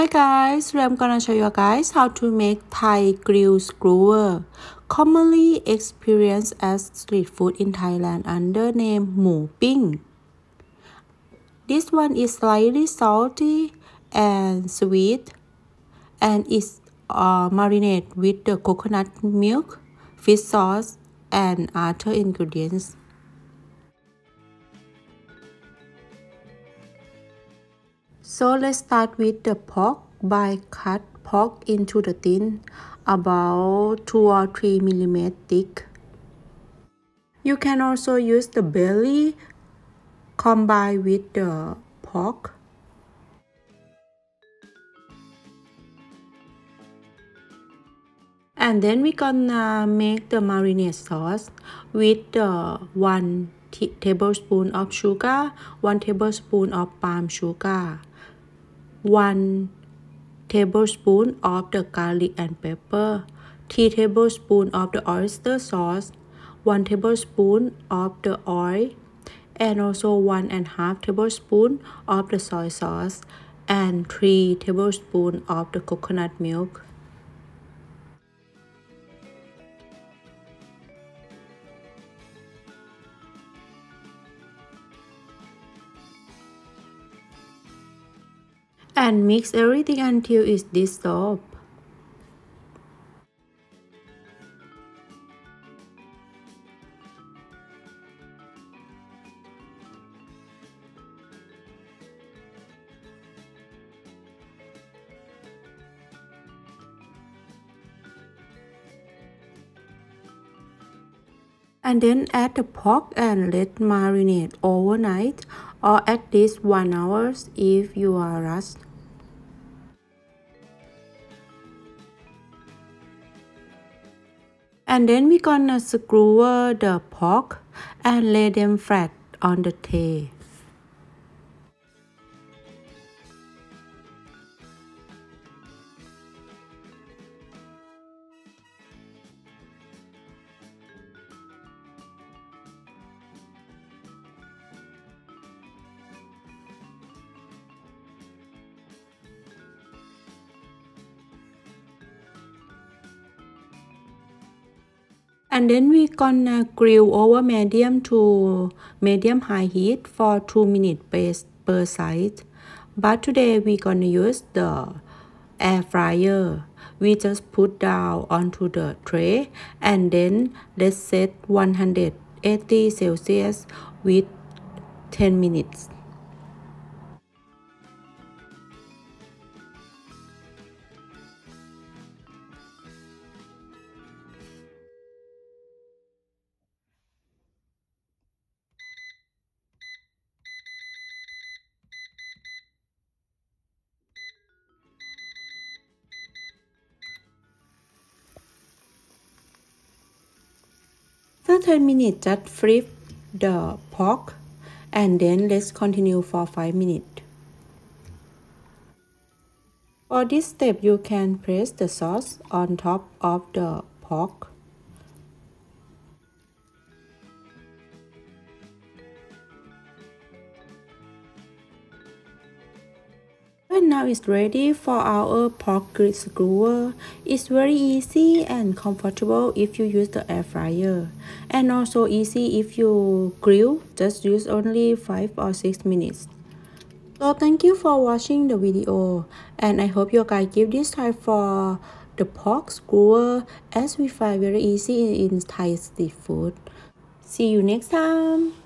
Hi guys, today I'm gonna show you guys how to make Thai grilled skewer, commonly experienced as street food in Thailand under name Mu Ping. This one is slightly salty and sweet, and is marinated with the coconut milk, fish sauce, and other ingredients. So let's start with the pork by cut pork into the thin, about 2 or 3 millimeters thick. You can also use the belly combined with the pork. And then we're gonna make the marinade sauce with the 1 tablespoon of sugar, 1 tablespoon of palm sugar, 1 tablespoon of the garlic and pepper, 3 tablespoons of the oyster sauce, 1 tablespoon of the oil, and also 1.5 tablespoon of the soy sauce, and 3 tablespoons of the coconut milk. And mix everything until it's dissolved. And then add the pork and let marinate overnight, or at least 1 hour if you are rushed. And then we're gonna skewer the pork and lay them flat on the tray. And then we're gonna grill over medium to medium high heat for 2 minutes per side. But today we're gonna use the air fryer. We just put down onto the tray and then let's set 180 Celsius with 10 minutes. After 10 minutes, just flip the pork and then let's continue for 5 minutes. For this step, you can press the sauce on top of the pork. And now it's ready for our pork grilled skewer. It's very easy and comfortable if you use the air fryer, and also easy if you grill. Just use only 5 or 6 minutes. So thank you for watching the video, and I hope you guys give this try for the pork skewer, as we find very easy in Thai street food. See you next time.